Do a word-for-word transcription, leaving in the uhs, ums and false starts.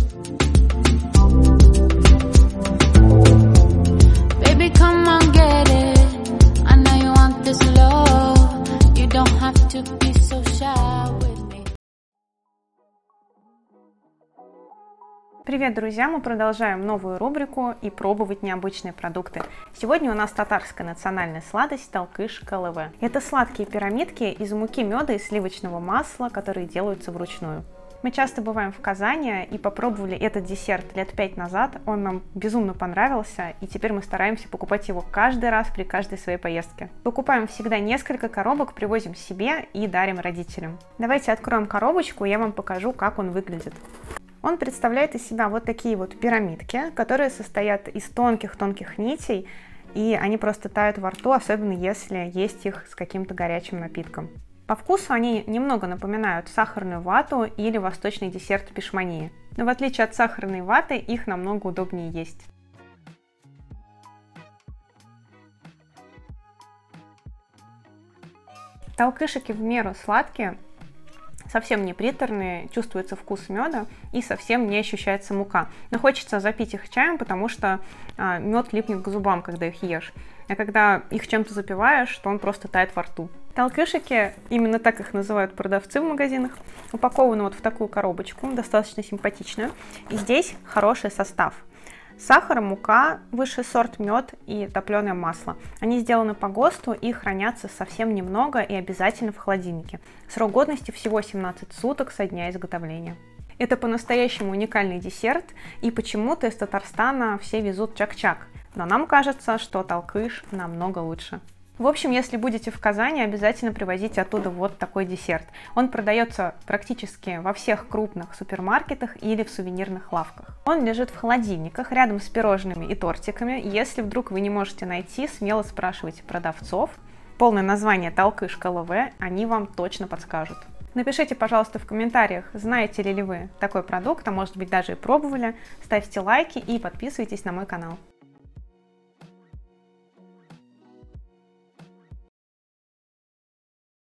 Baby, come on, get it. I know you want this love. You don't have to be so shy with me. Привет, друзья! Мы продолжаем новую рубрику и пробовать необычные продукты. Сегодня у нас татарская национальная сладость талкыш калыве. Это сладкие пирамидки из муки, меда и сливочного масла, которые делаются вручную. Мы часто бываем в Казани и попробовали этот десерт лет пять назад. Он нам безумно понравился, и теперь мы стараемся покупать его каждый раз при каждой своей поездке. Покупаем всегда несколько коробок, привозим себе и дарим родителям. Давайте откроем коробочку, и я вам покажу, как он выглядит. Он представляет из себя вот такие вот пирамидки, которые состоят из тонких-тонких нитей, и они просто тают во рту, особенно если есть их с каким-то горячим напитком. По вкусу они немного напоминают сахарную вату или восточный десерт пишмании, но в отличие от сахарной ваты их намного удобнее есть. Талкышики в меру сладкие, совсем не приторные, чувствуется вкус меда и совсем не ощущается мука. Но хочется запить их чаем, потому что а, мед липнет к зубам, когда их ешь. А когда их чем-то запиваешь, то он просто тает во рту. Талкышики, именно так их называют продавцы в магазинах, упакованы вот в такую коробочку, достаточно симпатичную. И здесь хороший состав. Сахар, мука, высший сорт мед и топленое масло. Они сделаны по ГОСТу и хранятся совсем немного и обязательно в холодильнике. Срок годности всего семнадцать суток со дня изготовления. Это по-настоящему уникальный десерт, и почему-то из Татарстана все везут чак-чак. Но нам кажется, что талкыш намного лучше. В общем, если будете в Казани, обязательно привозите оттуда вот такой десерт. Он продается практически во всех крупных супермаркетах или в сувенирных лавках. Он лежит в холодильниках рядом с пирожными и тортиками. Если вдруг вы не можете найти, смело спрашивайте продавцов. Полное название талкыш калыве они вам точно подскажут. Напишите, пожалуйста, в комментариях, знаете ли вы такой продукт, а может быть даже и пробовали. Ставьте лайки и подписывайтесь на мой канал.